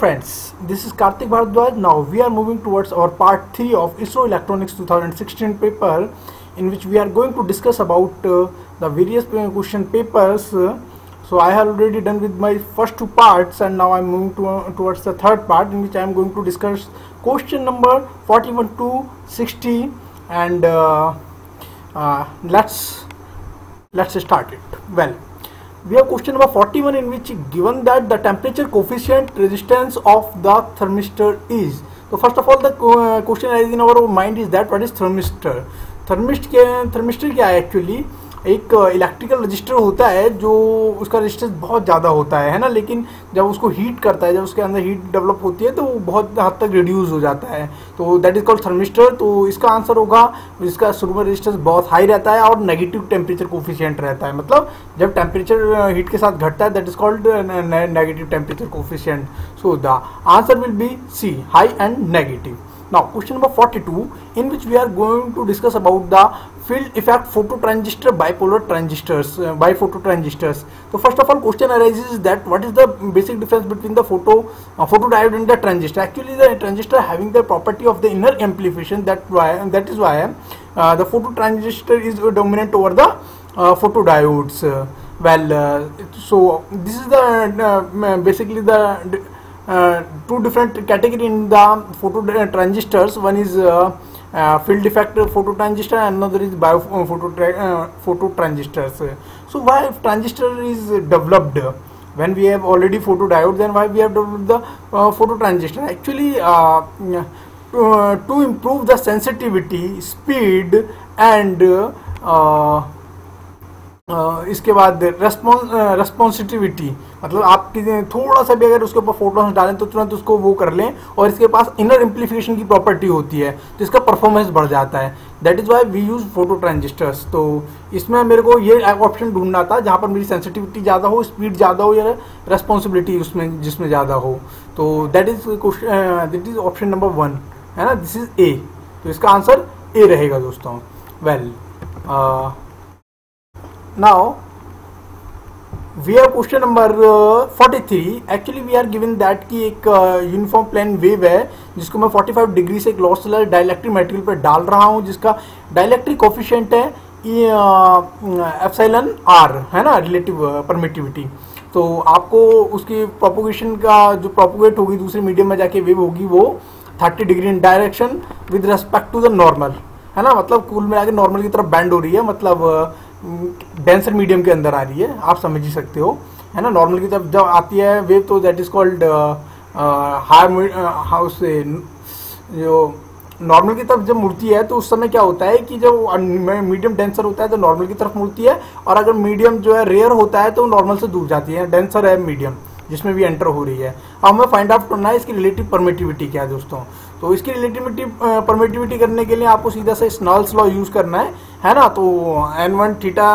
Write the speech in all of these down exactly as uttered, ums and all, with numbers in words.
friends, this is Karthik Bharadwaj. Now we are moving towards our part three of ISRO Electronics twenty sixteen paper, in which we are going to discuss about uh, the various question papers. So I have already done with my first two parts, and now I am moving to, uh, towards the third part, in which I am going to discuss question number forty-one to sixty, and uh, uh, let's let's start it. Well, we have question number forty-one, in which given that the temperature coefficient resistance of the thermistor is. So first of all, the uh, question arises in our mind is that what is thermistor? Thermist के thermistor क्या है actually? एक electrical register होता है जो उसका resistance बहुत ज़्यादा होता है है ना, लेकिन जब उसको हीट करता है, जब उसके अंदर हीट डेवलप होती है तो वो बहुत हद तक रिड्यूस हो जाता है, तो दैट इज कॉल्ड थर्मिस्टर. तो इसका आंसर होगा, इसका शुरू में रेजिस्टेंस बहुत हाई रहता है और नेगेटिव टेम्परेचर कोफिशिएंट रहता है, मतलब जब टेम्परेचर हीट के साथ घटता है that is called negative temperature coefficient. So the answer will be C, high and negative. Now question number forty-two, in which we are going to discuss about the field effect phototransistor bipolar transistors, uh, biphoto transistors. So first of all, question arises that what is the basic difference between the photo uh, photodiode and the transistor. Actually the transistor having the property of the inner amplification, that why that is why uh, the phototransistor is dominant over the uh, photodiodes. Uh, well uh, so this is the uh, basically the Uh, two different category in the photo transistors. One is uh, uh, field effect photo transistor, and another is bio uh, photo uh, photo transistors. So why transistor is developed when we have already photodiode, then why we have developed the uh, photo transistor? Actually uh, uh, to improve the sensitivity, speed and uh, Uh, इसके बाद response रेस्पॉन्सिटिविटी, मतलब आप थोड़ा सा भी अगर उसके ऊपर फोटोन्स डालें तो तुरंत उसको वो कर लें, और इसके पास इनर एम्पलीफिकेशन की प्रॉपर्टी होती है तो इसका परफॉर्मेंस बढ़ जाता है. That is why we use photo transistors. तो इसमें मेरे को ये ऑप्शन ढूंढना था जहाँ पर मेरी सेंसिटिविटी ज़्यादा हो, स्पीड ज़्यादा हो, या रेस्पॉन्सिबिलिटी उसमें जिसमें ज़्यादा हो. तो that is question, that is option number one है ना, दिस इज ए. तो इसका आंसर ए रहेगा दोस्तों. Well now we have question number uh, forty-three. actually we are given that कि एक यूनिफॉर्म प्लेन वेव है जिसको मैं forty-five डिग्री से एक लॉसलेस डाइलेक्ट्रिक मटेरियल पर डाल रहा हूँ, जिसका डाइलेक्ट्रिक कोफिशिएंट है एप्सिलॉन आर है ना, रिलेटिव परमिटिविटी. तो आपको उसकी प्रोपोगेशन का जो प्रोपोगेट होगी दूसरे मीडियम में जाके वेव होगी वो thirty degree in direction with respect to the normal है ना, मतलब कुल मिला के नॉर्मल की तरफ बेंड हो रही है, मतलब डेंसर मीडियम के अंदर आ रही है, आप समझ ही सकते हो है ना. नॉर्मल की तरफ जब आती है वेव तो that is called high house से, जो नॉर्मल की तरफ जब मुड़ती है तो उस समय क्या होता है कि जब मीडियम डेंसर होता है तो नॉर्मल की तरफ मुड़ती है, और अगर मीडियम जो है रेयर होता है तो नॉर्मल से दूर जाती है. डेंसर है मीडियम जिसमें भी एंटर हो रही है. अब हमें फाइंड आउट करना है इसकी रिलेटिव परमिटिविटी क्या है दोस्तों. तो इसकी रिलेटिविटी परमिटिविटी करने के लिए आपको सीधा से स्नेल्स लॉ यूज करना है है ना. तो N one theta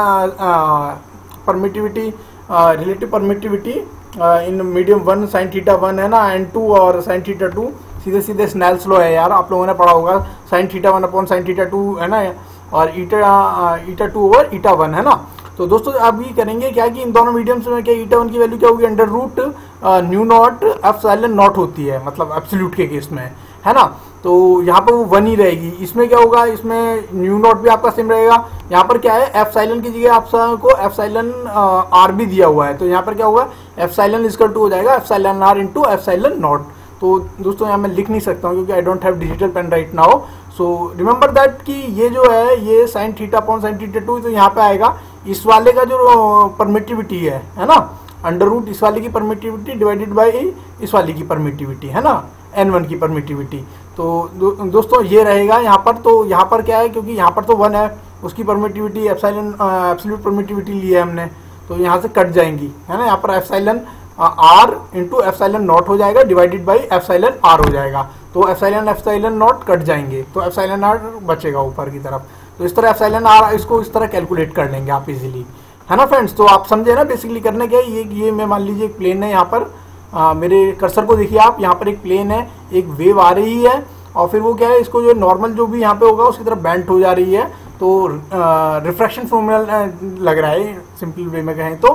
permittivity, relative permittivity in medium one sine theta one है ना, एन टू और साइन थीटा टू, सीधे सीधे स्नेल्स लॉ है यार, आप लोगों ने पढ़ा होगा. Sine theta one upon sine theta two है ना, और eta eta two over eta one है ना. तो दोस्तों अब ये करेंगे क्या कि इन दोनों मीडियम्स में क्या ईटा वन की वैल्यू क्या होगी, under root mu naught epsilon naught होती है, मतलब एब्सोल्यूट के केस में है ना. तो यहाँ पर वो वन ही रहेगी. इसमें क्या होगा, इसमें न्यू नॉट भी आपका सेम रहेगा. यहाँ पर क्या है, एप्सिलॉन की जगह आपको एप्सिलॉन आर भी दिया हुआ है, तो यहाँ पर क्या होगा, एप्सिलॉन इक्वल टू हो जाएगा epsilon R into epsilon naught. तो दोस्तों यहाँ मैं लिख नहीं सकता हूँ क्योंकि I don't have digital pen right now. So remember that कि ये जो है ये sine theta upon sine theta two, तो यहाँ पे आएगा इस वाले का जो परमिटिविटी है है ना, अंडर रूट इस वाले की परमिटिविटी डिवाइडेड बाय इस वाले की परमिटिविटी है ना, एन वन की परमिटिविटी. तो दो, दोस्तों ये रहेगा यहाँ पर. तो यहाँ पर क्या है, क्योंकि यहाँ पर तो वन है, उसकी परमिटिविटी एप्सिलॉन एब्सोल्यूट परमिटिविटी ली है हमने, तो यहाँ से कट जाएंगी है ना. यहाँ पर epsilon R into epsilon naught हो जाएगा डिवाइडेड बाई एप्सिलॉन आर हो जाएगा. तो एप्सिलॉन एप्सिलॉन नॉट कट जाएंगे तो एप्सिलॉन आर बचेगा ऊपर की तरफ. तो इस तरह एप्सिलॉन आर इसको इस तरह कैलकुलेट कर लेंगे आप इजीली है ना फ्रेंड्स. तो आप समझे ना बेसिकली करने क्या है. ये ये मैं मान लीजिए एक प्लेन है, यहाँ पर आ, मेरे कर्सर को देखिए आप, यहाँ पर एक प्लेन है, एक वेव आ रही है, और फिर वो क्या है, इसको जो नॉर्मल जो भी यहाँ पे होगा उसकी तरफ बेंट हो जा रही है. तो रिफ्रैक्शन फॉर्मूला लग रहा है सिंपल वे में कहें तो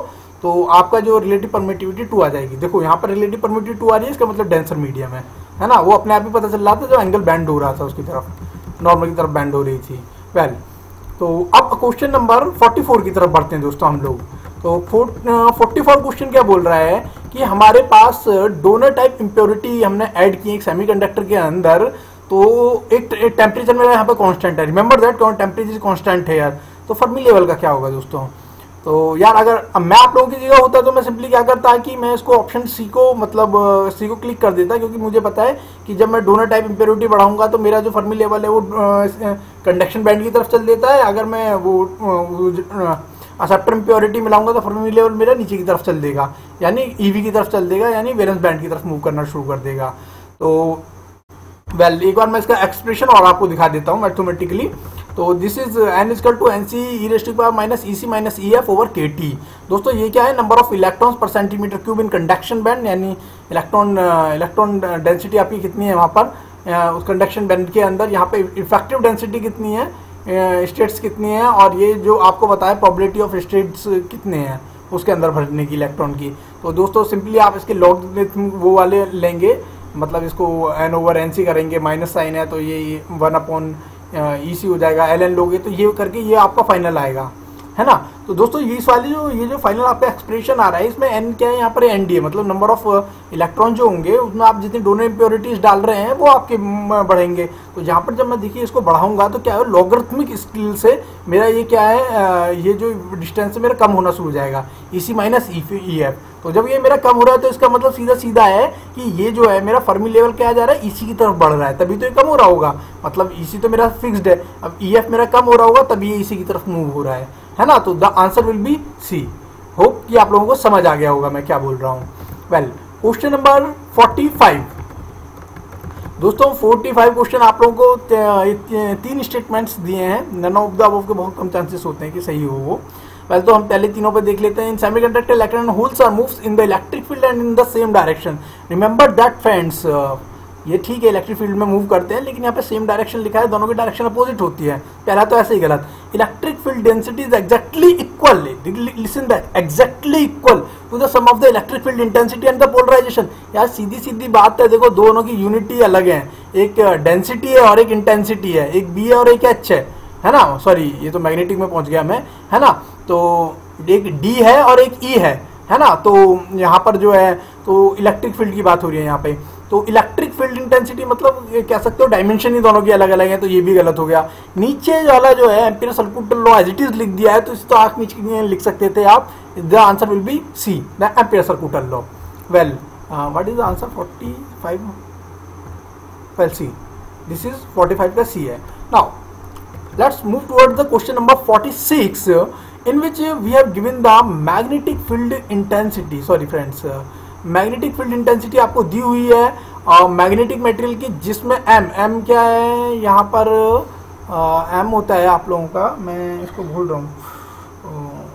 तो आपका जो रिलेटिव परमिटिविटी टू आ जाएगी। देखो यहाँ पर रिलेटिव परमिटिविटी टू आ रही है, इसका मतलब डेंसर मीडियम है, है ना। वो अपने आप ही पता चल रहा था, जो एंगल बैंड हो रहा था उसकी तरफ, नॉर्मल की तरफ बैंड हो रही थी। वेल well, तो अब क्वेश्चन नंबर फोर्टी फोर की तरफ बढ़ते हैं दोस्तों हम लोग। तो फोर्टी फोर क्वेश्चन क्या बोल रहा है कि हमारे पास डोनर टाइप इम्प्योरिटी हमने ऐड की एक सेमीकंडक्टर के अंदर, तो एक टेम्परेचर मेरा यहाँ पे कांस्टेंट है, रिमेंबर दैट टेम्परेचर कांस्टेंट है यार। तो फर्मी लेवल का क्या होगा दोस्तों? तो यार अगर अब मैं आप लोगों की जगह होता तो मैं सिंपली क्या करता कि मैं इसको ऑप्शन सी को मतलब सी को क्लिक कर देता, क्योंकि मुझे पता है कि जब मैं डोनर टाइप इम्प्योरिटी बढ़ाऊंगा तो मेरा जो फर्मी लेवल है वो कंडक्शन बैंड की तरफ चल देता है। अगर मैं वो एक्सेप्टर इम्प्योरिटी मिलाऊंगा तो फर्मी लेवल मेरा नीचे की तरफ चल देगा, यानी ईवी की तरफ चल देगा, यानी वैलेंस बैंड की तरफ मूव करना शुरू कर देगा। तो वेल well, एक बार मैं इसका एक्सप्रेशन और आपको दिखा देता हूँ मैथमेटिकली। तो this is N equal to N C E raise to power minus E C minus E F over K T. दोस्तों ये क्या है? Number of electrons per centimetre cube in conduction band, यानी इलेक्ट्रॉन इलेक्ट्रॉन डेंसिटी आपकी कितनी है वहाँ पर उस कंडक्शन बैंड के अंदर, यहाँ पे इफेक्टिव डेंसिटी कितनी है, स्टेट्स कितनी है, और ये जो आपको बताया प्रोबेबिलिटी ऑफ स्टेट्स कितने हैं उसके अंदर भरने की इलेक्ट्रॉन की। तो दोस्तों सिंपली आप इसके लॉगरिथम वो वाले लेंगे, मतलब इसको एन ओवर एन सी करेंगे, माइनस साइन है तो ये वन अपॉन ई सी हो जाएगा, एल एन लोगे तो ये करके ये आपका फाइनल आएगा, है ना। तो दोस्तों ये इस वाली जो ये जो फाइनल आपका एक्सप्रेशन आ रहा है, इसमें एन क्या है यहाँ पर? एन डी है, मतलब नंबर ऑफ इलेक्ट्रॉन जो होंगे उसमें आप जितनी डोनर इम्प्योरिटीज डाल रहे हैं वो आपके बढ़ेंगे। तो जहाँ पर जब मैं देखिए इसको बढ़ाऊंगा तो क्या है, लॉगरिथमिक स्केल से मेरा ये क्या है, ये जो डिस्टेंस है मेरा कम होना शुरू हो जाएगा, ई सी माइनस ई एफ। तो जब ये मेरा कम हो रहा है तो इसका मतलब सीधा सीधा है कि ये जो है मेरा फर्मी लेवल क्या जा रहा है, ईसी की तरफ बढ़ रहा है, तभी तो ये कम हो रहा होगा। मतलब ईसी तो मेरा फिक्स्ड है, अब ईएफ मेरा कम हो रहा होगा तभी ये ईसी की तरफ मूव हो रहा है, है ना। तो the answer will be C. Hope कि आप लोगों को समझ आ गया होगा मैं क्या बोल रहा हूँ। Well question number forty five दोस्तों, फोर्टी फाइव क्वेश्चन आप लोगों को तीन स्टेटमेंट्स दिए हैं, नन ऑफ द अबव के बहुत कम चांसेस होते हैं कि सही हो वो। पहले तो हम पहले तीनों पे देख लेते हैं। In semiconductor electron holes are moves in the electric field and in the same direction. Remember that friends, ये ठीक है इलेक्ट्रिक फील्ड में मूव करते हैं, लेकिन यहाँ पे सेम डायरेक्शन लिखा है, दोनों की डायरेक्शन अपोजिट होती है। पहला तो ऐसे ही गलत। Electric field density is exactly equal, listen that, exactly equal to the sum of the electric field intensity and the polarization. यार सीधी सीधी बात है, देखो दोनों की यूनिटी अलग है, एक डेंसिटी है और एक इंटेंसिटी है, एक बी है और एक एच है, है ना। सॉरी ये तो मैग्नेटिक में पहुंच गया मैं, है ना। तो एक डी है और एक ई है, है ना। तो यहाँ पर जो है तो इलेक्ट्रिक फील्ड की बात हो रही है यहाँ पे। तो इलेक्ट्रिक फील्ड इंटेंसिटी मतलब कह सकते हो डायमेंशन ही दोनों की अलग अलग है, तो ये भी गलत हो गया। नीचे वाला जो है ampere circular law as it is लिख दिया है, तो इस तो आंख नीचे लिख सकते थे आप। The answer will be C, the ampere circular law. Well what is the answer? Forty five. Well C, this is forty five का सी है। Now let's move towards the question number forty-six, in which we have given the magnetic field intensity. Sorry friends, magnetic field intensity आपको दी हुई है और magnetic material की, जिसमें m m क्या है यहाँ पर, m होता है आप लोगों का, मैं इसको भूल रहा हूँ,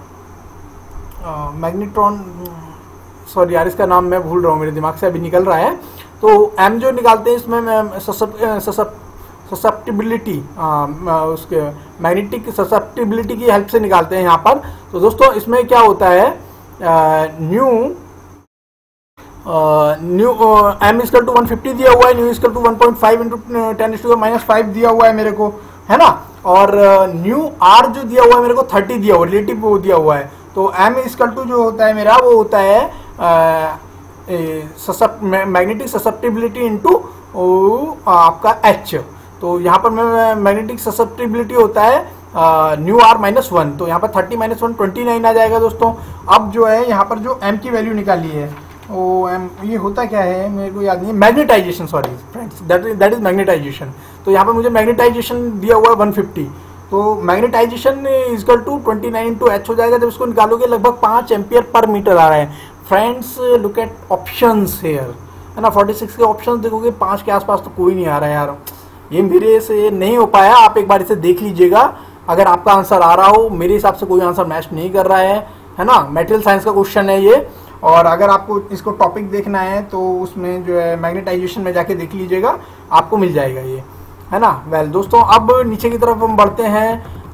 मैग्नेट्रॉन, सॉरी यार इसका नाम मैं भूल रहा हूँ, मेरे दिमाग से अभी निकल रहा है। तो m जो निकालते हैं इसमें ससप ससेप्टिबिलिटी, उसके मैग्नेटिक ससेप्टिबिलिटी की हेल्प से निकालते हैं यहाँ पर। तो दोस्तों इसमें क्या होता है, mu mu M equal to one fifty दिया हुआ है, mu equal to one point five into ten to minus five दिया हुआ है मेरे को, है ना। और न्यू आर जो दिया हुआ है मेरे को थर्टी दिया हुआ है, रिलेटिव वो दिया हुआ है। तो एम इजकल टू जो होता है मेरा वो होता है मैग्नेटिक ससेप्टिबिलिटी इंटू आपका एच। तो यहाँ पर मैं मैग्नेटिक ससेप्टिबिलिटी होता है न्यू आर माइनस वन, तो यहाँ पर thirty minus one twenty nine आ जाएगा दोस्तों। अब जो है यहाँ पर जो एम की वैल्यू निकाली है वो एम, ये होता क्या है मेरे को याद नहीं है, magnetization, sorry friends, that is that is magnetization. तो यहाँ पर मुझे मैग्नेटाइजेशन दिया हुआ है वन फिफ्टी, तो magnetization equal to twenty nine to H हो जाएगा। जब इसको निकालोगे लगभग पाँच एम्पियर पर मीटर आ रहा है। Friends look at options here, है ना। फोर्टी सिक्स के ऑप्शन देखोगे पाँच के आसपास तो कोई नहीं आ रहा है यार, ये मेरे से नहीं हो पाया। आप एक बार इसे देख लीजिएगा, अगर आपका आंसर आ रहा हो। मेरे हिसाब से कोई आंसर मैच नहीं कर रहा है, है ना। मटेरियल साइंस का क्वेश्चन है ये, और अगर आपको इसको टॉपिक देखना है तो उसमें जो है मैग्नेटाइजेशन में जाके देख लीजिएगा, आपको मिल जाएगा ये, है ना। वेल दोस्तों अब नीचे की तरफ हम बढ़ते हैं।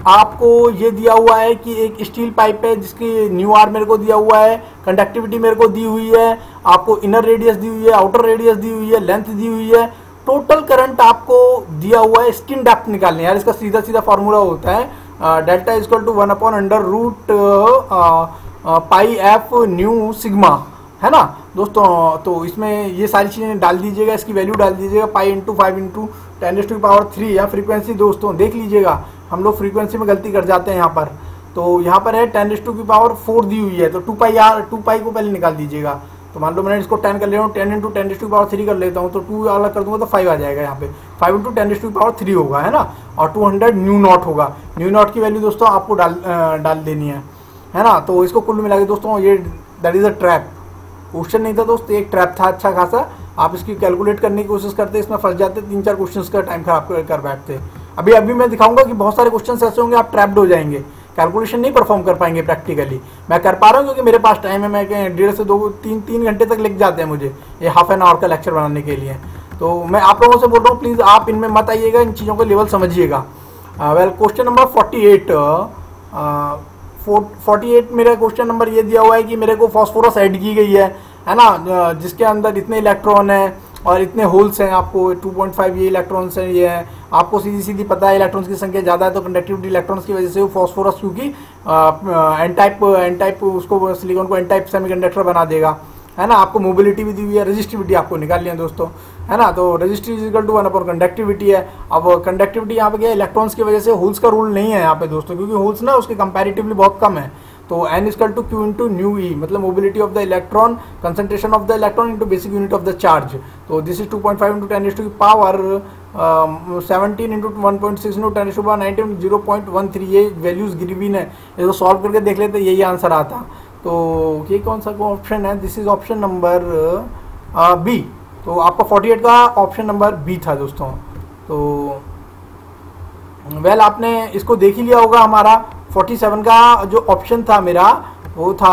आपको ये दिया हुआ है कि एक स्टील पाइप है जिसकी न्यू आर मेरे को दिया हुआ है, कंडक्टिविटी मेरे को दी हुई है, आपको इनर रेडियस दी हुई है, आउटर रेडियस दी हुई है, लेंथ दी हुई है, टोटल करंट आपको दिया हुआ है। स्किन डेप्थ निकालनी है यार, इसका सीधा सीधा फॉर्मूला होता है delta equal to one upon under root pi F mu sigma, है ना दोस्तों। तो इसमें ये सारी चीजें डाल दीजिएगा, इसकी वैल्यू डाल दीजिएगा, pi into five into ten to power three या फ्रीक्वेंसी दोस्तों देख लीजिएगा, हम लोग फ्रीक्वेंसी में गलती कर जाते हैं यहाँ पर। तो यहाँ पर है टेन टू की पावर फोर दी हुई है, तो टू पाई यार टू पाई को पहले निकाल दीजिएगा। तो मान लो मैंने इसको टेन कर ले रहा हूँ, टेन इंटू टेन टू की पावर थ्री कर लेता हूँ, तो टू अलग कर दूंगा तो फाइव आ जाएगा यहाँ पे, फाइव इंटू टेन टू की पावर थ्री होगा, है ना। और टू हंड्रेड न्यू नॉट होगा, न्यू नॉट की वैल्यू दोस्तों आपको डाल डाल देनी है, है ना। तो इसको कुल मिला के दोस्तों ये that is a trap, question नहीं था दोस्त, एक ट्रैप था अच्छा खासा। आप इसकी कैलकुलेट करने की कोशिश करते, इसमें फंस जाते, तीन चार क्वेश्चंस का टाइम खराब कर, कर बैठते। अभी अभी मैं दिखाऊंगा कि बहुत सारे क्वेश्चंस ऐसे होंगे आप ट्रैप्ड हो जाएंगे, कैलकुलेशन नहीं परफॉर्म कर पाएंगे प्रैक्टिकली। मैं कर पा रहा हूँ क्योंकि मेरे पास टाइम है, मैं डेढ़ से दो तीन तीन घंटे तक लग जाते हैं मुझे ये हाफ एन आवर का लेक्चर बनाने के लिए। तो मैं आप लोगों से बोल रहा हूँ प्लीज आप इनमें मत आइएगा, इन चीज़ों का लेवल समझिएगा। Well question number forty eight forty eight मेरा क्वेश्चन नंबर ये दिया हुआ है कि मेरे को फॉस्फोरस ऐड की गई है, है ना, जिसके अंदर इतने इलेक्ट्रॉन है और इतने होल्स हैं, आपको टू पॉइंट फाइव ये इलेक्ट्रॉन्स हैं, ये है आपको सीधी सीधी पता है इलेक्ट्रॉन्स की संख्या ज़्यादा है तो कंडक्टिविटी इलेक्ट्रॉन्स की वजह से वो फॉस्फोरस, क्योंकि एन टाइप एन टाइप उसको सिलिकॉन को एन टाइप सेमीकंडक्टर बना देगा, है ना। आपको मोबिलिटी भी दी हुई है, रेजिस्टिविटी आपको निकाल लिया दोस्तों, है ना। तो resistivity equal to one upon conductivity है। अब कंडक्टिविटी यहाँ पे क्या है, इलेक्ट्रॉन्स की वजह से होल्स का रूल नहीं है यहाँ पे दोस्तों, क्योंकि होल्स ना उसके कंपैरेटिवली बहुत कम है। तो n equal to q into mu e, मतलब mobility of the electron, concentration of the electron into basic unit of the charge. तो this is two point five into ten to power seventeen into one point six into ten to power nineteen zero point one three, ये values गिरी हुई है, इसको solve करके देख लेते यही आंसर आता। तो ये कौन सा ऑप्शन है, this is option number B. तो आपका फोर्टी एट का ऑप्शन नंबर बी था दोस्तों। तो वेल well, आपने इसको देख ही लिया होगा। हमारा फोर्टी सेवन का जो ऑप्शन था मेरा वो था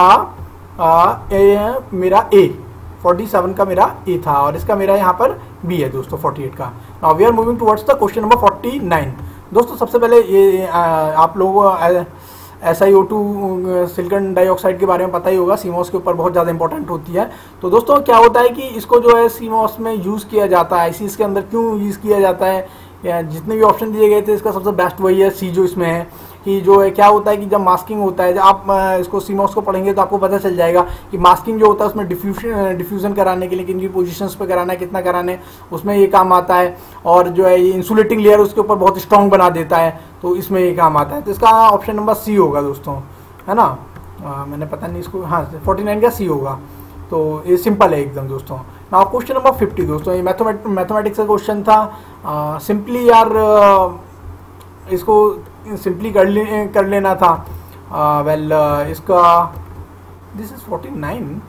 आ, ए, मेरा ए, फोर्टी सेवन का मेरा ए था और इसका मेरा यहाँ पर बी है दोस्तों फोर्टी एट का। Now we are moving towards the question number forty nine. दोस्तों सबसे पहले ये आ, आप लोग S I O two silicon dioxide के बारे में पता ही होगा, सीमॉस के ऊपर बहुत ज़्यादा इंपॉर्टेंट होती है। तो दोस्तों क्या होता है कि इसको जो है सीमॉस में यूज़ किया जाता है, आईसीस के अंदर क्यों यूज़ किया जाता है, जितने भी ऑप्शन दिए गए थे इसका सबसे बेस्ट वही है सी जो इसमें है। कि जो है क्या होता है कि जब मास्किंग होता है, जब आप इसको सीमॉस को पढ़ेंगे तो आपको पता चल जाएगा कि मास्किंग जो होता है उसमें डिफ्यूजन डिफ्यूजन कराने के लिए किन किन पोजीशंस पे कराना है, कितना कराना है, उसमें ये काम आता है। और जो है ये इंसुलेटिंग लेयर उसके ऊपर बहुत स्ट्रॉन्ग बना देता है, तो इसमें ये काम आता है। तो इसका ऑप्शन नंबर सी होगा दोस्तों, है ना। आ, मैंने पता नहीं इसको, हाँ फोर्टी नाइन का सी होगा। तो ये सिंपल है एकदम दोस्तों। नाउ क्वेश्चन नंबर फिफ्टी दोस्तों, ये मैथमेट मैथमेटिक्स का क्वेश्चन था। सिंपली यार आ, इसको सिंपली कर ले कर लेना था। वेल uh, well, uh, इसका this is forty nine.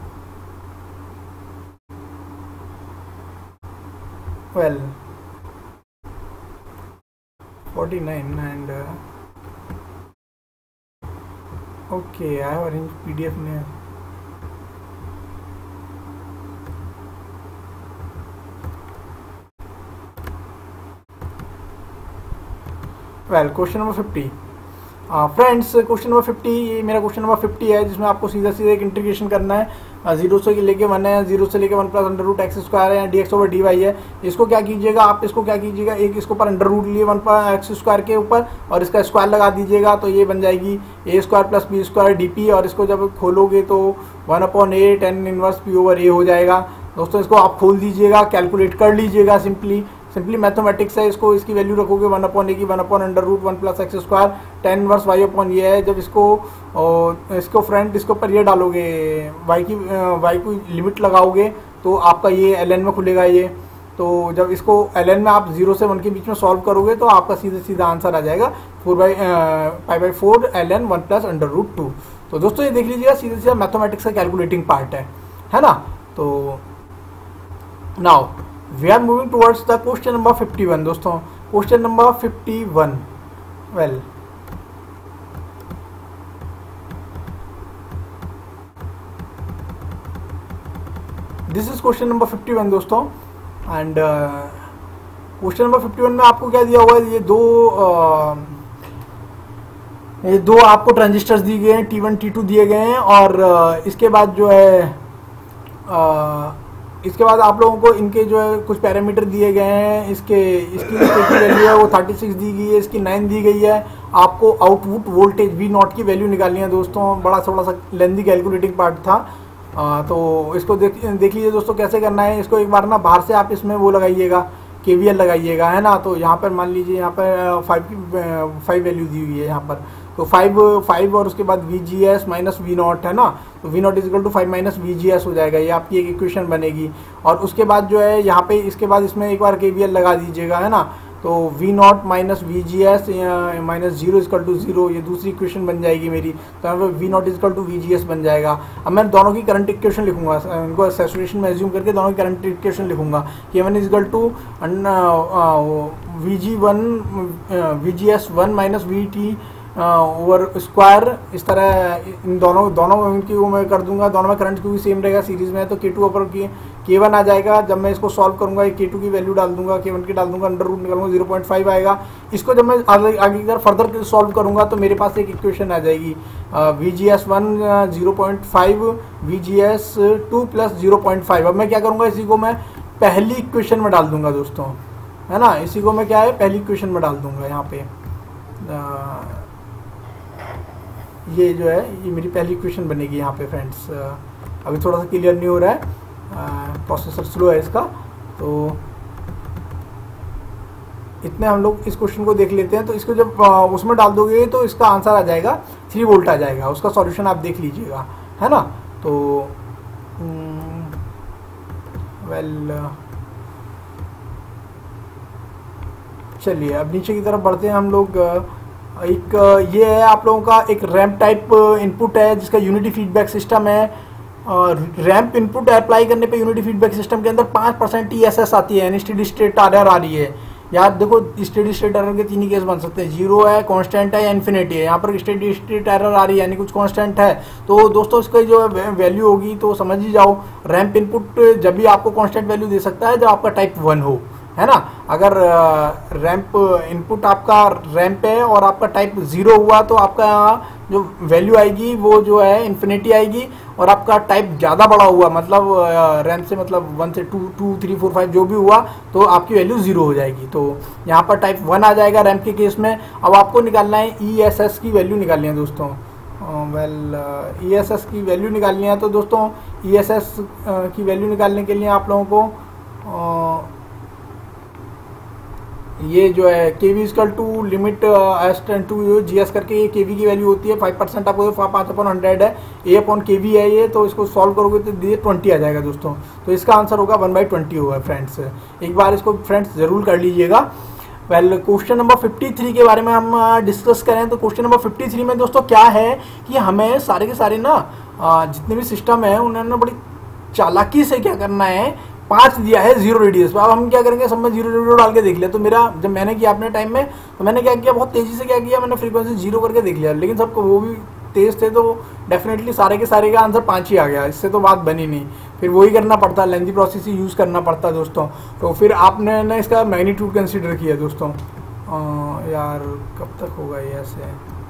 Well forty nine and okay I have arrange PDF में। Well question number fifty friends, question number fifty ये मेरा क्वेश्चन नंबर फिफ्टी है, जिसमें आपको सीधा सीधा एक इंटीग्रेशन करना है। जीरो से लेके वन है, जीरो से लेके one plus under root x square है, d x over d y है। इसको क्या कीजिएगा आप, इसको क्या कीजिएगा, एक इसके ऊपर अंडर रूट लिए वन पर एक्स स्क्वायर के ऊपर और इसका स्क्वायर लगा दीजिएगा, तो ये बन जाएगी a square plus b square d p. और इसको जब खोलोगे तो one upon a tan inverse p over a हो जाएगा। दोस्तों इसको आप खोल दीजिएगा, कैलकुलेट कर लीजिएगा, सिंपली सिंपली मैथमेटिक्स है। इसको इसकी वैल्यू रखोगे वन अपॉन ए की, one upon under root one plus x square tan inverse y upon ये है। जब इसको और इसको फ्रंट इसके ऊपर ये डालोगे, वाई की वाई को लिमिट लगाओगे तो आपका ये एल एन में खुलेगा ये। तो जब इसको एल एन में आप जीरो से वन के बीच में सॉल्व करोगे तो आपका सीधा सीधा आंसर आ जाएगा four by five by four l n one plus under root two. तो दोस्तों ये देख लीजिएगा सीधा सीधा मैथमेटिक्स का कैलकुलेटिंग पार्ट है, है ना। तो now we are moving towards the question number fifty one दोस्तों। question number fifty one, well this is question number fifty one दोस्तों। and uh, question number fifty one में आपको क्या दिया हुआ है, ये दो ये दो आपको ट्रांजिस्टर्स दिए गए हैं, टी वन टी टू दिए गए हैं, और इसके बाद जो है आ, इसके बाद आप लोगों को इनके जो है कुछ पैरामीटर दिए गए हैं। इसके इसकी वैल्यू है वो थर्टी सिक्स दी गई है, इसकी नाइन दी गई है। आपको आउटपुट वोल्टेज वी नॉट की वैल्यू निकालनी है दोस्तों। बड़ा थोड़ा सा लेंदी कैलकुलेटिंग पार्ट था, आ, तो इसको देख देख लीजिए दोस्तों कैसे करना है। इसको एक बार ना बाहर से आप इसमें वो लगाइएगा, के वी एल लगाइएगा, है ना। तो यहाँ पर मान लीजिए यहाँ पर फाइव की फाइव वैल्यू दी हुई है यहाँ पर, तो फाइव फाइव और उसके बाद V G S minus V naught, है ना। तो V naught equal to five minus V G S हो जाएगा, ये आपकी एक इक्वेशन बनेगी। और उसके बाद जो है यहाँ पे इसके बाद इसमें एक बार के वी एल लगा दीजिएगा, है ना। तो V naught minus V G S minus zero equal to zero, ये दूसरी इक्वेशन बन जाएगी मेरी। तो यहाँ पे V naught equal to V G S बन जाएगा। अब मैं दोनों की करंट इक्वेशन लिखूंगा, इनको सैचुरेशन में एज्यूम करके दोनों की करंट इक्वेशन लिखूंगा। K one equal to V G one V G S one minus V T over square, इस तरह इन दोनों दोनों इनकी वो मैं कर दूंगा। दोनों में करंट क्योंकि सेम रहेगा सीरीज में, तो के टू ऊपर की के वन आ जाएगा। जब मैं इसको सॉल्व करूंगा के टू की वैल्यू डाल दूंगा, के वन की डाल दूंगा, अंडर रूट निकालूंगा, जीरो पॉइंट फाइव आएगा। इसको जब मैं आगे आगे की तरफ फर्दर सॉल्व करूंगा तो मेरे पास एक इक्वेशन आ जाएगी, V G S one zero point five V G S two plus zero point five. अब मैं क्या करूंगा, इसी को मैं पहली इक्वेशन में डाल दूंगा दोस्तों, है ना। इसी को मैं क्या है पहली इक्वेशन में डाल दूंगा यहाँ पे। आ, ये जो है ये मेरी पहली इक्वेशन बनेगी यहाँ पे फ्रेंड्स। अभी थोड़ा सा क्लियर नहीं हो रहा है, प्रोसेसर स्लो है इसका। तो इतने हम लोग इस क्वेश्चन को देख लेते हैं। तो इसको जब उसमें डाल दोगे तो इसका आंसर आ जाएगा थ्री वोल्ट आ जाएगा। उसका सॉल्यूशन आप देख लीजिएगा, है ना। तो वेल चलिए अब नीचे की तरफ बढ़ते हैं हम लोग। एक ये है आप लोगों का एक रैम्प टाइप इनपुट है जिसका यूनिटी फीडबैक सिस्टम है। रैम्प इनपुट अप्लाई करने पे यूनिटी फीडबैक सिस्टम के अंदर पाँच परसेंट टी एस एस आती है, यानी स्टेडी स्टेट एरर आ रही है। यार देखो स्टेडी स्टेट एरर के तीन ही केस बन सकते हैं, जीरो है, कांस्टेंट है या इन्फिनिटी है। यहाँ पर स्टेडी स्टेट एरर आ रही है यानी कुछ कांस्टेंट है। तो दोस्तों इसका जो वैल्यू होगी तो समझ ही जाओ, रैम्प इनपुट जब भी आपको कांस्टेंट वैल्यू दे सकता है जब आपका टाइप वन हो, है ना। अगर रैम्प इनपुट आपका रैम्प है और आपका टाइप जीरो हुआ तो आपका जो वैल्यू आएगी वो जो है इन्फिनिटी आएगी। और आपका टाइप ज़्यादा बड़ा हुआ मतलब रैम्प से मतलब वन से two two three four five जो भी हुआ तो आपकी वैल्यू जीरो हो जाएगी। तो यहाँ पर टाइप वन आ जाएगा रैम्प के केस में। अब आपको निकालना है ई एस एस की वैल्यू निकालनी है दोस्तों। वेल ई एस एस की वैल्यू निकालनी है तो दोस्तों ई एस एस की वैल्यू निकालने के लिए आप लोगों को uh, ये जो है K v equal to limit s tend to G s करके ये के वी की वैल्यू होती है। फाइव परसेंट आपको पाँच अपॉन हंड्रेड है, ए अपॉन के वी है ये। तो इसको सॉल्व करोगे तो ये ट्वेंटी आ जाएगा दोस्तों। तो इसका आंसर होगा वन बाई ट्वेंटी होगा फ्रेंड्स। एक बार इसको फ्रेंड्स जरूर कर लीजिएगा। Well question number fifty three के बारे में हम डिस्कस करें तो क्वेश्चन नंबर फिफ्टी थ्री में दोस्तों क्या है कि हमें सारे के सारे ना जितने भी सिस्टम है उन्होंने बड़ी चालाकी से क्या करना है, पांच दिया है जीरो रेडियस। अब हम क्या करेंगे, सब में जीरो जीरो डाल के देख लिया। तो मेरा जब मैंने किया अपने टाइम में तो मैंने क्या किया, बहुत तेजी से क्या किया, मैंने फ्रीक्वेंसी जीरो करके देख लिया। लेकिन सबको वो भी तेज थे तो डेफिनेटली सारे के सारे का आंसर पाँच ही आ गया। इससे तो बात बनी नहीं, फिर वही करना पड़ता, लेंथी प्रोसेस ही यूज़ करना पड़ता दोस्तों। तो फिर आपने ना इसका मैग्नीट्यूड कंसिडर किया दोस्तों। आ, यार कब तक होगा ये ऐसे,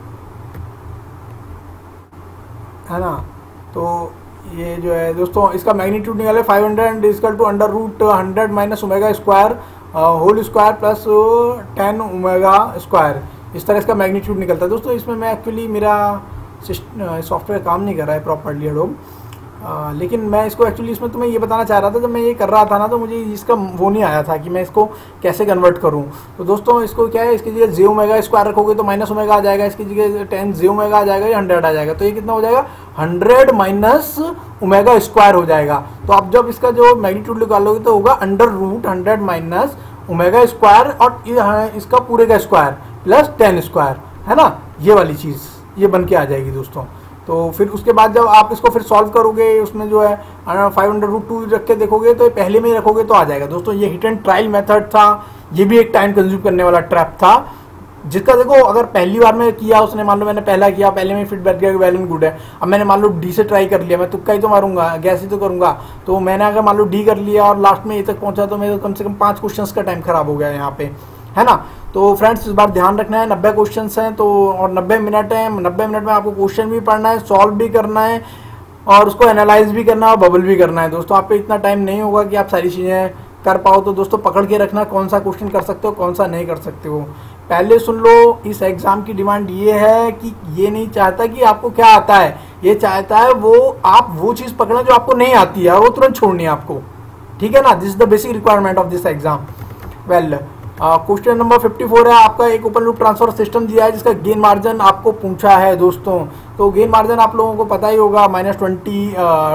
है ना। तो ये जो है दोस्तों इसका मैग्नीट्यूड निकाले five hundred equal to under root hundred minus omega square whole square plus ten omega square. इस तरह इसका मैग्नीट्यूड निकलता है दोस्तों। इसमें मैं एक्चुअली मेरा सॉफ्टवेयर काम नहीं कर रहा है प्रॉपर्ली एडोब, लेकिन मैं इसको एक्चुअली इसमें तुम्हें ये बताना चाह रहा था। जब मैं ये कर रहा था ना तो मुझे इसका वो नहीं आया था कि मैं इसको कैसे कन्वर्ट करूं। तो दोस्तों इसको क्या है, इसकी जगह जे ओमेगा स्क्वायर रखोगे तो माइनस ओमेगा आ जाएगा, इसकी जगह टेन जे ओमेगा आ जाएगा, ये हंड्रेड आ जाएगा। तो ये कितना हो जाएगा, हंड्रेड माइनस ओमेगा स्क्वायर हो जाएगा। तो आप जब इसका जो मैग्नीट्यूड निकालोगे तो होगा under root hundred minus omega square और इसका पूरे का स्क्वायर प्लस टेन स्क्वायर, है ना। ये वाली चीज़ ये बन के आ जाएगी दोस्तों। तो फिर उसके बाद जब आप इसको फिर सॉल्व करोगे उसमें जो है फाइव हंड्रेड रूट टू रख के देखोगे तो पहले में ही रखोगे तो आ जाएगा दोस्तों। ये हिट एंड ट्रायल मेथड था, ये भी एक टाइम कंज्यूम करने वाला ट्रैप था जिसका देखो अगर पहली बार में किया उसने, मान लो मैंने पहला किया, पहले में फीडबैक दिया वेल एंड गुड है। अब मैंने मान लो डी से ट्राई कर लिया, मैं तुक्का ही तो मारूंगा, गैस ही तो करूंगा। तो मैंने अगर मान लो डी कर लिया और लास्ट में ए तक पहुंचा तो मेरे कम से कम पाँच क्वेश्चन का टाइम खराब हो गया यहाँ पे। है ना। तो फ्रेंड्स इस बार ध्यान रखना है, नब्बे क्वेश्चन हैं तो और नब्बे मिनट हैं, नब्बे मिनट में आपको क्वेश्चन भी पढ़ना है, सॉल्व भी करना है और उसको एनालाइज भी करना है और बबल भी करना है। दोस्तों आप पे इतना टाइम नहीं होगा कि आप सारी चीज़ें कर पाओ, तो दोस्तों पकड़ के रखना कौन सा क्वेश्चन कर सकते हो कौन सा नहीं कर सकते हो। पहले सुन लो, इस एग्जाम की डिमांड ये है कि ये नहीं चाहता कि आपको क्या आता है, ये चाहता है वो आप वो चीज़ पकड़ें जो आपको नहीं आती है और वो तुरंत छोड़नी है आपको, ठीक है ना। This is the basic requirement of this exam. Well question number fifty four है आपका, एक ओपन लूप ट्रांसफर सिस्टम दिया है जिसका गेन मार्जिन आपको पूछा है दोस्तों। तो गेन मार्जिन आप लोगों को पता ही होगा, minus twenty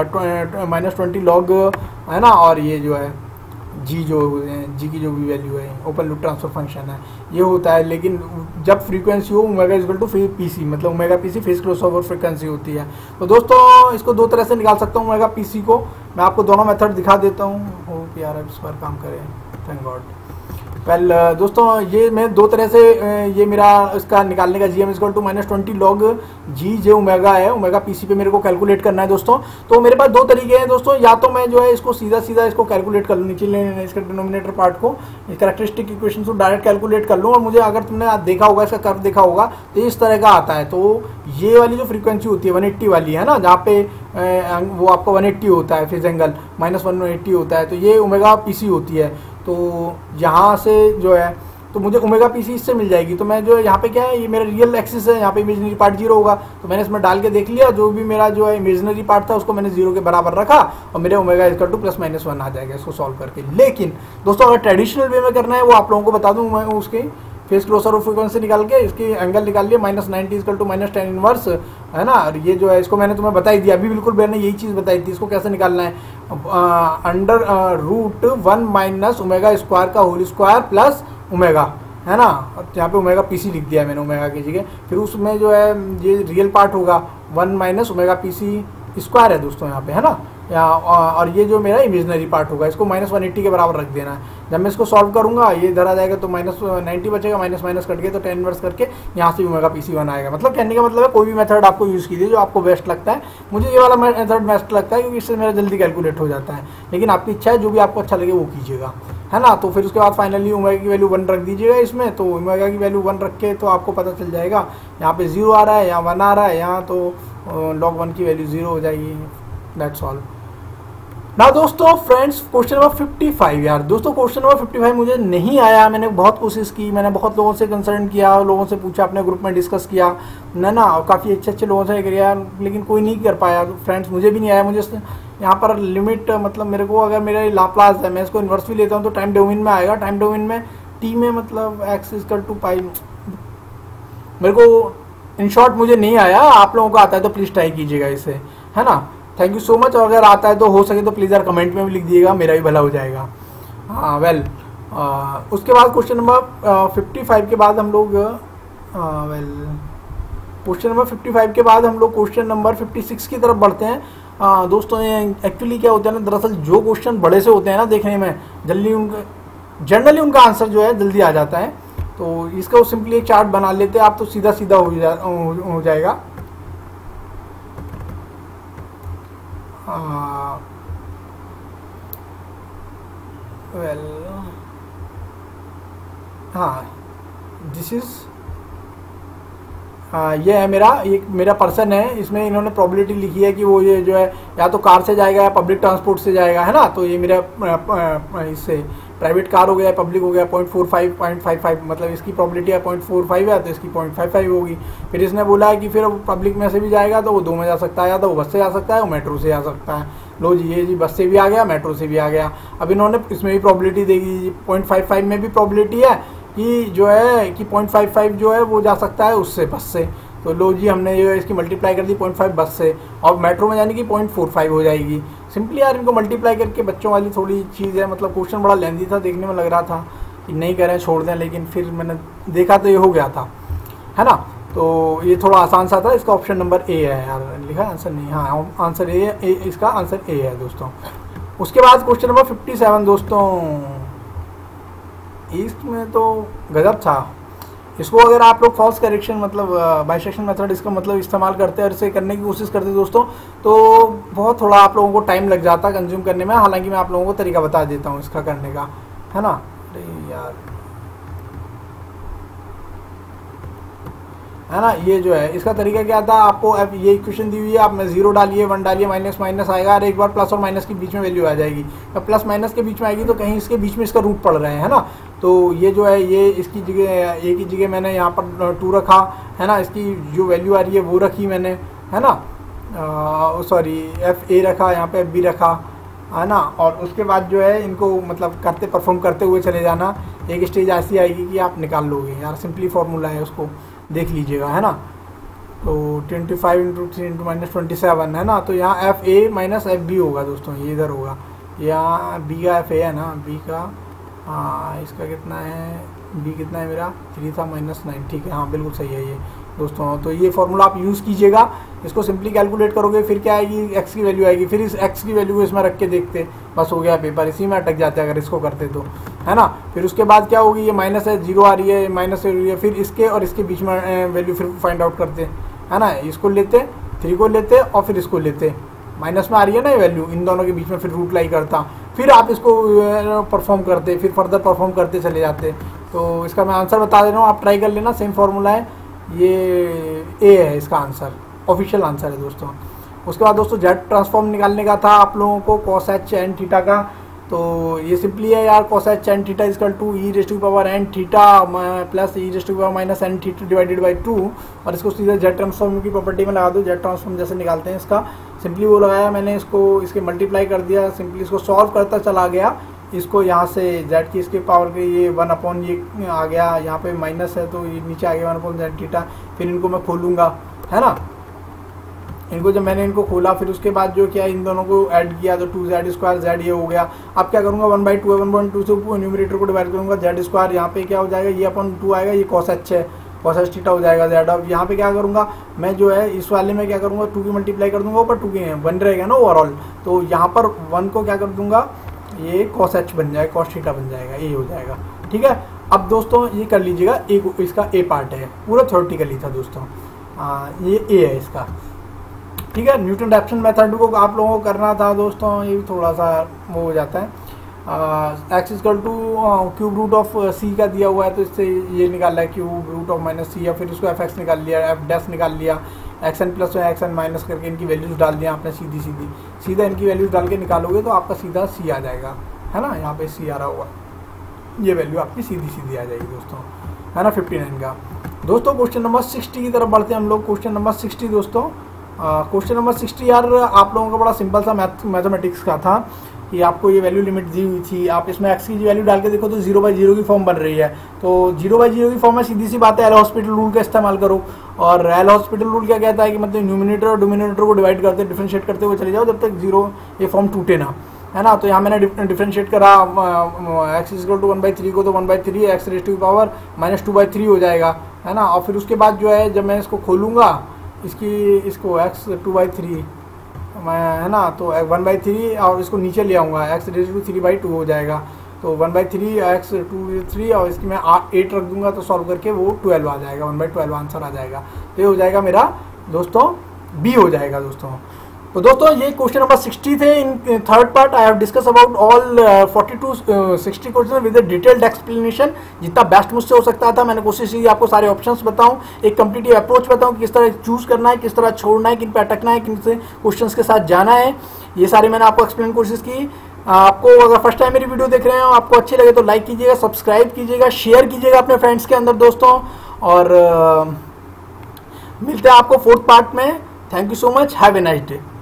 minus twenty log है ना, और ये जो है जी जो जी की जो भी वैल्यू है ओपन लूप ट्रांसफर फंक्शन है ये होता है। लेकिन जब फ्रीक्वेंसी हो ओमेगा इक्वल टू पीसी, मतलब omega PC phase crossover frequency होती है। तो दोस्तों इसको दो तरह से निकाल सकता हूँ ओमेगा पीसी को, मैं आपको दोनों मेथड दिखा देता हूँ। होप यार अब इस पर काम करें, थैंक गॉड। वेल well, दोस्तों ये मैं दो तरह से ये मेरा इसका निकालने का G M equal to minus twenty log G j omega है, ओमेगा पीसी पे मेरे को कैलकुलेट करना है दोस्तों। तो मेरे पास दो तरीके हैं दोस्तों, या तो मैं जो है इसको सीधा सीधा इसको कैलकुलेट कर लूँ, नीचे इसके डिनोमिनेटर पार्ट को कैरेक्टरिस्टिक इक्वेशन को डायरेक्ट कैलकुलेट कर लूँ, और मुझे अगर तुमने देखा होगा इसका कर्व देखा होगा तो इस तरह का आता है। तो ये वाली जो फ्रीक्वेंसी होती है वन एट्टी वाली है ना, जहाँ पे वो आपका वन एट्टी होता है phase angle minus one eighty होता है, तो ये ओमेगा पीसी होती है। तो यहाँ से जो है तो मुझे ओमेगा पीसी इससे मिल जाएगी। तो मैं जो है यहाँ पे क्या है, ये मेरा रियल एक्सिस है, यहाँ पे इमेजिनरी पार्ट जीरो होगा, तो मैंने इसमें डाल के देख लिया, जो भी मेरा जो है इमेजिनरी पार्ट था उसको मैंने जीरो के बराबर रखा और मेरे omega equal to plus minus one आ जाएगा इसको सॉल्व करके। लेकिन दोस्तों अगर ट्रेडिशनल वे में करना है वो आप लोगों को बता दूँ, मैं उसकी फेस क्लोजर और फ्रीक्वेंसी निकाल के इसकी एंगल निकाल लिया, minus ninety equal to minus tan inverse है ना। और ये जो है इसको मैंने तुम्हें बताई दिया, अभी बिल्कुल मैंने यही चीज़ बताई थी। इसको कैसे निकालना है, under root one minus omega square का होल स्क्वायर प्लस ओमेगा है ना, यहाँ पे ओमेगा पीसी लिख दिया मैंने ओमेगा की जगह। फिर उसमें जो है ये रियल पार्ट होगा one minus omega PC square है दोस्तों यहाँ पे है ना, या और ये जो मेरा इमेजिनरी पार्ट होगा इसको माइनस वन एट्टी के बराबर रख देना है। जब मैं इसको सॉल्व करूंगा ये इधर आ जाएगा तो माइनस नाइन्टी बचेगा, माइनस माइनस कट के तो टेन इनवर्स करके यहाँ से ओमेगा पीसी वन आएगा। मतलब कहने का मतलब है कोई भी मेथड आपको यूज़ कीजिए जो आपको बेस्ट लगता है। मुझे ये वाला मेथड बेस्ट लगता है क्योंकि इससे मेरा जल्दी कैलकुलेट हो जाता है, लेकिन आपकी इच्छा है जो भी आपको अच्छा लगे वो कीजिएगा है ना। तो फिर उसके बाद फाइनली ओमेगा की वैल्यू वन रख दीजिएगा इसमें, तो ओमेगा की वैल्यू वन रख के तो आपको पता चल जाएगा यहाँ पे जीरो आ रहा है, यहाँ वन आ रहा है, यहाँ तो लॉग वन की वैल्यू जीरो हो जाएगी। That's all. ना दोस्तों friends question number fifty five, यार दोस्तों क्वेश्चन नंबर फिफ्टी फाइव मुझे नहीं आया, मैंने बहुत कोशिश की, मैंने बहुत लोगों से कंसल्ट किया, लोगों से पूछा, अपने ग्रुप में डिस्कस किया ना ना, काफ़ी अच्छे अच्छे लोगों से किया, लेकिन कोई नहीं कर पाया। तो फ्रेंड्स मुझे भी नहीं आया। मुझे यहाँ पर लिमिट मतलब मेरे को अगर मेरा लाप्लास है मैं इसको इन्वर्स भी लेता हूँ तो टाइम डोमेन में आएगा, टाइम डोमेन में टी में मतलब एक्स इक्वल टू पाई, मेरे को इन शॉर्ट मुझे नहीं आया। आप लोगों को आता है तो प्लीज़ ट्राई कीजिएगा इसे है ना। Thank you so much. और अगर आता है तो हो सके तो प्लीज़ यार कमेंट में भी लिख दिएगा, मेरा भी भला हो जाएगा। हाँ वेल उसके बाद क्वेश्चन नंबर फिफ्टी फाइव के बाद हम लोग well question number fifty five के बाद हम लोग क्वेश्चन नंबर फिफ्टी सिक्स की तरफ बढ़ते हैं। आ, दोस्तों ये एक्चुअली क्या होता है ना, दरअसल जो क्वेश्चन बड़े से होते हैं ना देखने में, जल्दी उनका जनरली उनका आंसर जो है जल्दी आ जाता है। तो इसका सिंपली एक चार्ट बना लेते हैं आप तो सीधा सीधा हो, जा, हो जाएगा। वेल हाँ दिस इज ये है मेरा एक मेरा पर्सन है, इसमें इन्होंने प्रोबेबिलिटी लिखी है कि वो ये जो है या तो कार से जाएगा या पब्लिक ट्रांसपोर्ट से जाएगा है ना। तो ये मेरा इससे प्राइवेट कार हो गया, पब्लिक हो गया, point four five point five five मतलब इसकी प्रोबेबिलिटी है पॉइंट फोर फाइव है तो इसकी पॉइंट फाइव फाइव होगी। फिर इसने बोला है कि फिर पब्लिक में से भी जाएगा तो वो दो में जा सकता है, या तो वो बस से जा सकता है, वो मेट्रो से जा सकता है। लो जी ये जी बस से भी आ गया, मेट्रो से भी आ गया। अब इन्होंने इसमें भी प्रोबेबिलिटी देगी, पॉइंट फाइव फाइव में भी प्रोबेबिलिटी है कि जो है कि पॉइंट फाइव फाइव जो है वो जा सकता है उससे बस से। तो लो जी हमने जो है इसकी मल्टीप्लाई कर दी पॉइंट फाइव बस से, और मेट्रो में जाने की पॉइंट फोर फाइव हो जाएगी। सिंपली यार इनको मल्टीप्लाई करके बच्चों वाली थोड़ी चीज़ है, मतलब क्वेश्चन बड़ा लेंदी था, देखने में लग रहा था कि नहीं करें छोड़ दें, लेकिन फिर मैंने देखा तो ये हो गया था है ना। तो ये थोड़ा आसान सा था। इसका ऑप्शन नंबर ए है यार, लिखा आंसर नहीं, हाँ आंसर ए है, इसका आंसर ए है दोस्तों। उसके बाद क्वेश्चन नंबर फिफ्टी सेवन दोस्तों, ईस्ट में तो गजब था। इसको अगर आप लोग फॉल्स करेक्शन मतलब बाइसेक्शन मेथड इसका मतलब इस्तेमाल करते हैं और इसे करने की कोशिश करते हैं दोस्तों, तो बहुत थोड़ा आप लोगों को टाइम लग जाता कंज्यूम करने में। हालांकि मैं आप लोगों को तरीका बता देता हूँ इसका करने का है ना। अरे यार है ना। ये जो है इसका तरीका क्या था, आपको अब ये इक्वेशन दी हुई है, आप में जीरो डालिए, वन डालिए, माइनस माइनस आएगा, और एक बार प्लस और माइनस के बीच में वैल्यू आ जाएगी। अब प्लस माइनस के बीच में आएगी तो कहीं इसके बीच में इसका रूट पड़ रहे हैं, है ना। तो ये जो है ये इसकी जगह ए की जगह मैंने यहाँ पर टू रखा, है ना। इसकी जो वैल्यू आ रही है वो रखी मैंने, है ना। सॉरी एफ ए रखा, यहाँ पे एफ बी रखा, है ना। और उसके बाद जो है इनको मतलब करते परफॉर्म करते हुए चले जाना। एक स्टेज ऐसी आएगी कि आप निकाल लोगे यार, सिंपली फार्मूला है, उसको देख लीजिएगा, है ना। तो twenty five into three into minus twenty seven, है ना। तो यहाँ f a minus f b होगा दोस्तों, ये इधर होगा, यहाँ बी का एफ ए है ना, बी का हाँ इसका कितना है, बी कितना है मेरा थ्री था माइनस नाइन, ठीक है, हाँ बिल्कुल सही है ये दोस्तों। तो ये फॉर्मूला आप यूज़ कीजिएगा, इसको सिंपली कैलकुलेट करोगे, फिर क्या आएगी, एक्स की वैल्यू आएगी, फिर इस एक्स की वैल्यू को इसमें रख के देखते, बस हो गया पेपर, इसी में अटक जाते हैं अगर इसको करते तो, है ना। फिर उसके बाद क्या होगी, ये माइनस है, जीरो आ रही है, माइनस आ रही है, फिर इसके और इसके बीच में वैल्यू फिर फाइंड आउट करते, है ना। इसको लेते, थ्री को लेते और फिर इसको लेते, माइनस में आ रही है ना ये वैल्यू, इन दोनों के बीच में फिर रूट लाई करता, फिर आप इसको परफॉर्म करते, फिर फर्दर परफॉर्म करते चले जाते। तो इसका मैं आंसर बता दे रहा हूँ, आप ट्राई कर लेना, सेम फार्मूला है, ये ए है इसका आंसर, ऑफिशियल आंसर है दोस्तों। उसके बाद दोस्तों जेड ट्रांसफॉर्म निकालने का था आप लोगों को, कॉस एच एन थीटा का। तो ये सिंपली है यार, cos h n theta equal to e raise to power n theta plus e raise to power minus n theta divided by two, और इसको सीधा जेड ट्रांसफॉर्म की प्रॉपर्टी में लगा दो। जेड ट्रांसफॉर्म जैसे निकालते हैं इसका, सिंपली वो लगाया मैंने, इसको इसके मल्टीप्लाई कर दिया, सिंपली इसको सॉल्व करता चला गया, इसको यहाँ से जेड की इसके पावर के ये वन अपॉन ये आ गया, यहाँ पे माइनस है तो ये नीचे आ गया वन अपॉन जेड थीटा। फिर इनको मैं खोलूँगा, है ना, इनको जब मैंने इनको खोला, फिर उसके बाद जो क्या इन दोनों को ऐड किया तो टू जेड स्क्वायर जेड ये हो गया। अब क्या करूँगा, one by two one point two से न्यूमरेटर को डिवाइड करूँगा, जेड स्क्वायर यहाँ पे क्या हो जाएगा, ये अपॉन टू आएगा, ये कॉस एच है, कॉस एच थीटा हो जाएगा जेड। अब यहाँ पे क्या करूँगा मैं, जो है इस वाले में क्या करूँगा, टू की मल्टीप्लाई कर दूंगा, ऊपर टू की वन रहेगा ना ओवरऑल, तो यहाँ पर वन को क्या कर दूंगा, ये कॉस एच बन जाएगा, कॉस थीटा बन जाएगा, ये हो जाएगा, ठीक है। अब दोस्तों ये कर लीजिएगा, एक इसका ए पार्ट है, पूरा थ्योरेटिकली था दोस्तों, आ, ये ए है इसका, ठीक है। न्यूटन रैप्सन मेथड को आप लोगों को करना था दोस्तों, ये भी थोड़ा सा वो हो जाता है, x equal to cube root of c का दिया हुआ है, तो इससे ये निकाला है cube root of minus c, या फिर इसको एफ एक्स निकाल लिया, एफ डैश निकाल लिया, x n plus x n minus करके इनकी वैल्यूज डाल दिया आपने, सीधी सीधी सीधा इनकी वैल्यूज डाल के निकालोगे तो आपका सीधा सी आ जाएगा, है ना। यहाँ पे सी आ रहा हुआ, ये वैल्यू आपकी सीधी सीधी आ जाएगी दोस्तों, है ना, फिफ्टी नाइन का। दोस्तों क्वेश्चन नंबर सिक्सटी की तरफ बढ़ते हैं हम लोग। क्वेश्चन नंबर सिक्सटी दोस्तों, क्वेश्चन नंबर सिक्सटी यार आप लोगों का बड़ा सिंपल सा मैथ मैथमेटिक्स का था कि आपको ये वैल्यू लिमिट दी हुई थी, आप इसमें एक्स की वैल्यू डाल के देखो तो जीरो बाई जीरो की फॉर्म बन रही है, तो जीरो बाई जीरो की फॉर्म में सीधी सी बात है, एल हॉस्पिटल रूल का इस्तेमाल करो। और एल हॉस्पिटल रूल क्या कहता है कि मतलब न्यूमिनेटर और डोमिनेटर को डिवाइड करते डिफरेंशिएट करते हुए चले जाओ जब तक जीरो ये फॉर्म टूटे ना, है ना। तो यहाँ मैंने डिफरेंशिएट करा, x equal to one by three को, तो one by three x raise to की power minus two by three हो जाएगा, है ना। और फिर उसके बाद जो है जब मैं इसको खोलूँगा, इसकी इसको एक्स टू बाई थ्री मैं, है ना, तो वन बाई थ्री और इसको नीचे ले आऊँगा, x raise to three by two हो जाएगा, तो one by three x to three और इसकी मैं एट रख दूंगा, तो सॉल्व करके वो ट्वेल्व आ जाएगा, वन बाई ट्वेल्व आंसर आ जाएगा। तो ये हो जाएगा मेरा दोस्तों बी हो जाएगा दोस्तों। तो दोस्तों ये क्वेश्चन नंबर सिक्सटी थे। In third part I have discuss about all forty two sixty question with detailed explanation, जितना बेस्ट मुझसे हो सकता था मैंने कोशिश की आपको सारे ऑप्शंस बताऊं, एक कम्पिटिटिव अप्रोच बताऊं कि किस तरह चूज करना है, किस तरह छोड़ना है, किन पे अटकना है, किन से क्वेश्चंस के साथ जाना है, ये सारे मैंने आपको एक्सप्लेन कोशिश की। आपको अगर फर्स्ट टाइम मेरी वीडियो देख रहे हो, आपको अच्छी लगे तो लाइक कीजिएगा, सब्सक्राइब कीजिएगा, शेयर कीजिएगा अपने फ्रेंड्स के अंदर दोस्तों, और uh, मिलते हैं आपको फोर्थ पार्ट में। Thank you so much, have a nice day.